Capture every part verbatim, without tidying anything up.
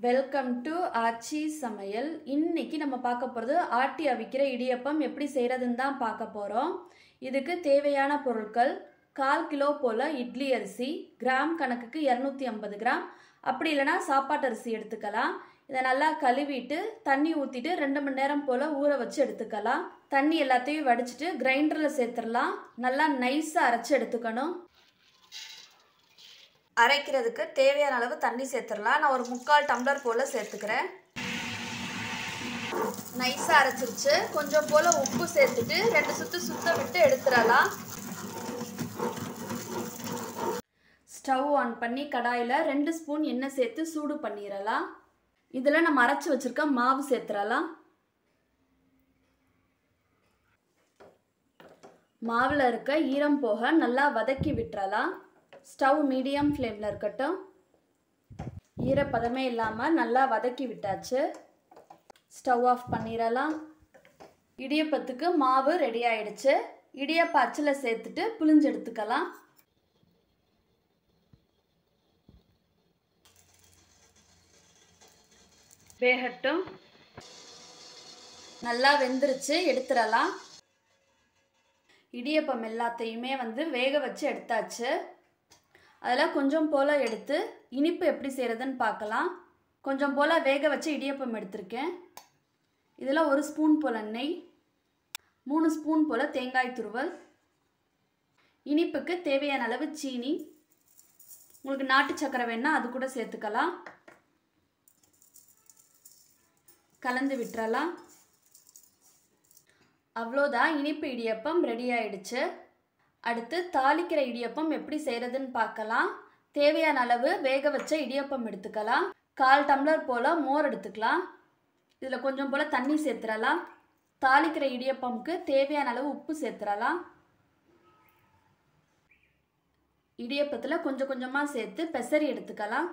Welcome to ஆச்சி சமையல். இன்னைக்கு நம்ம பார்க்க போகிறது ஆட்டி அவிக்கிற இடியப்பம் எப்படி செய்கிறதுன்னு தான் பார்க்க போகிறோம். இதுக்கு தேவையான பொருட்கள்: கால் கிலோ போல் இட்லி அரிசி, கிராம் கணக்குக்கு இரநூத்தி ஐம்பது கிராம், அப்படி இல்லைனா சாப்பாட்டு அரிசி எடுத்துக்கலாம். இதை நல்லா கழுவிட்டு தண்ணி ஊற்றிட்டு ரெண்டு மணி நேரம் போல் ஊற வச்சு எடுத்துக்கலாம். தண்ணி எல்லாத்தையும் வடிச்சிட்டு கிரைண்டரில் சேர்த்துடலாம். நல்லா நைஸாக அரைச்சி எடுத்துக்கணும். அரைக்கிறதுக்கு தேவையான அளவு தண்ணி சேர்த்துடலாம். நான் ஒரு முக்கால் டம்ளர் போல் சேர்த்துக்கிறேன். நைஸாக அரைச்சிருச்சு. கொஞ்சம் போல் உப்பு சேர்த்துட்டு ரெண்டு சுற்று சுத்த விட்டு எடுத்துடலாம். ஸ்டவ் ஆன் பண்ணி கடாயில் ரெண்டு ஸ்பூன் எண்ணெய் சேர்த்து சூடு பண்ணிடலாம். இதில் நம்ம அரைச்சி வச்சுருக்க மாவு சேர்த்துடலாம். மாவில் இருக்க ஈரம் போக நல்லா வதக்கி விட்டுறலாம். ஸ்டவ் மீடியம் ஃப்ளேமில் இருக்கட்டும். ஈரப்பதமே இல்லாமல் நல்லா வதக்கி விட்டாச்சு. ஸ்டவ் ஆஃப் பண்ணிடலாம். இடியப்பத்துக்கு மாவு ரெடி ஆயிடுச்சு. இடியப்ப அச்சில் சேர்த்துட்டு புளிஞ்சு எடுத்துக்கலாம். வேகட்டும். நல்லா வெந்துருச்சு, எடுத்துடலாம். இடியப்பம் எல்லாத்தையுமே வந்து வேக வச்சு எடுத்தாச்சு. அதில் கொஞ்சம் போல் எடுத்து இனிப்பு எப்படி செய்கிறதுன்னு பார்க்கலாம். கொஞ்சம் போல் வேக வச்சு இடியப்பம் எடுத்திருக்கேன். இதில் ஒரு ஸ்பூன் போல் நெய், மூணு ஸ்பூன் போல் தேங்காய் துருவல், இனிப்புக்கு தேவையான அளவு சீனி, உங்களுக்கு நாட்டு சக்கரை வேணால் அது கூட சேர்த்துக்கலாம். கலந்து விட்டுறலாம். அவ்வளோதான், இனிப்பு இடியப்பம் ரெடி ஆயிடுச்சு. அடுத்து தாளிக்கிற இடியப்பம் எப்படி செய்கிறதுன்னு பார்க்கலாம். தேவையான அளவு வேக வச்ச இடியப்பம் எடுத்துக்கலாம். கால் டம்ளர் போல் மோர் எடுத்துக்கலாம். இதில் கொஞ்சம் போல் தண்ணி சேர்த்துடலாம். தாளிக்கிற இடியப்பமுக்கு தேவையான அளவு உப்பு சேர்த்துடலாம். இடியப்பத்தில் கொஞ்சம் கொஞ்சமாக சேர்த்து பெசரி எடுத்துக்கலாம்.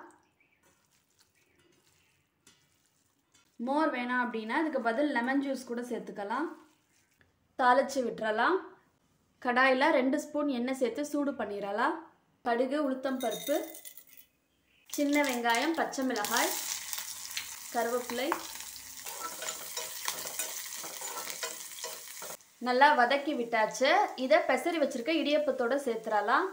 மோர் வேணாம் அப்படின்னா இதுக்கு பதில் லெமன் ஜூஸ் கூட சேர்த்துக்கலாம். தாளித்து விட்டுறலாம். கடாயில் ரெண்டு ஸ்பூன் எண்ணெய் சேர்த்து சூடு பண்ணிடலாம். கடுகு, உளுத்தம் பருப்பு, சின்ன வெங்காயம், பச்சை மிளகாய், கருவேப்பிலை நல்லா வதக்கி விட்டாச்சு. இதை பெசரி வச்சிருக்க இடியப்பத்தோடு சேர்த்துடலாம்.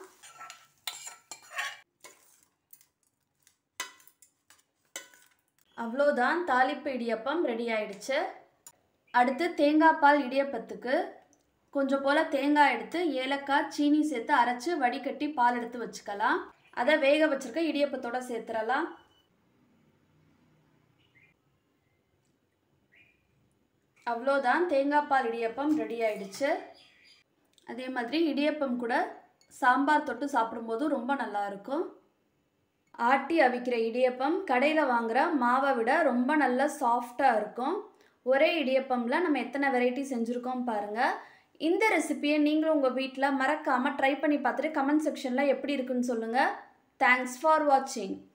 அவ்வளோதான், தாளிப்பு இடியப்பம் ரெடி ஆயிடுச்சு. அடுத்து தேங்காய் பால் இடியப்பத்துக்கு கொஞ்சம் போல் தேங்காய் எடுத்து ஏலக்காய், சீனி சேர்த்து அரைச்சி வடிகட்டி பால் எடுத்து வச்சுக்கலாம். அதை வேக வச்சுருக்க இடியப்பத்தோடு சேர்த்துடலாம். அவ்வளோதான், தேங்காய் பால் இடியப்பம் ரெடி ஆயிடுச்சு. அதே மாதிரி இடியப்பம் கூட சாம்பார் தொட்டு சாப்பிடும்போது ரொம்ப நல்லாயிருக்கும். ஆட்டி அவிக்கிற இடியப்பம் கடையில் வாங்குகிற மாவை விட ரொம்ப நல்லா சாஃப்டாக இருக்கும். ஒரே இடியப்பமில் நம்ம எத்தனை வெரைட்டி செஞ்சுருக்கோம் பாருங்கள். இந்த ரெசிபியை நீங்களும் உங்கள் வீட்டில் மறக்காமல் ட்ரை பண்ணி பார்த்துட்டு கமெண்ட் செக்ஷனில் எப்படி இருக்குன்னு சொல்லுங்கள். தேங்க்ஸ் ஃபார் வாட்சிங்.